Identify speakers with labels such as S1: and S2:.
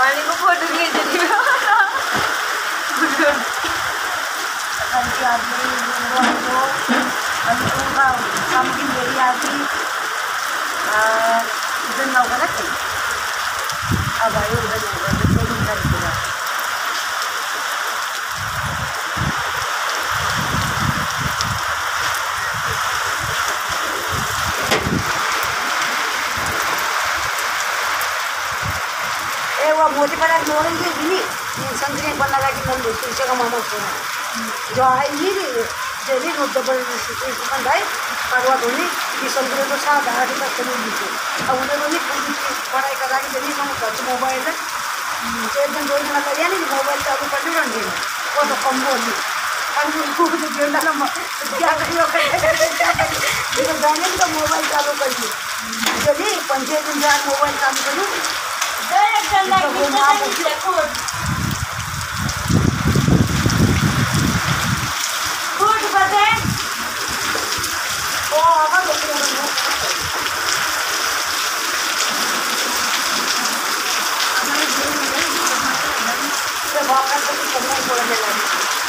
S1: पानी को फोटो लिए चली
S2: मोदी पर नोरेंगे बिनी संतरे पर लगा के मन दूसरे से का मामा को जो है ये जेरी नो डबल सिचुएशन भाई परवा दोनी ये संतरे तो साथ आगे तक चली दी अब उन्हें दोनी पूरी पढ़ाई करा के जेरी हम टच मोबाइल है एकदम दो दिन लगा यानी मोबाइल चालू कर दे रंगे वो तो कम बोली हम उनको तो जेल ना क्या करियो ये जाने का मोबाइल चालू कर दी जेरी 5 दिन बाद मोबाइल चालू करूं वापस करने को लगे